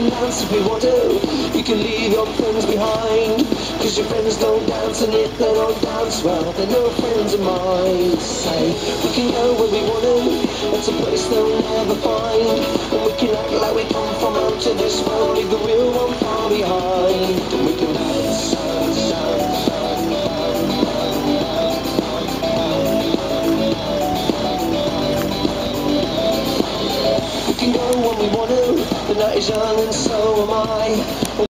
can dance if we want to. You can leave your friends behind, cause your friends don't dance, and if they don't dance, well, they're no friends of mine. Say, we can go where we want to, it's a place they'll never find, and we can act like we come from out of this world, leave the real one far behind. And we can dance, dance, dance, we can go when we want to, the night is young and so am I.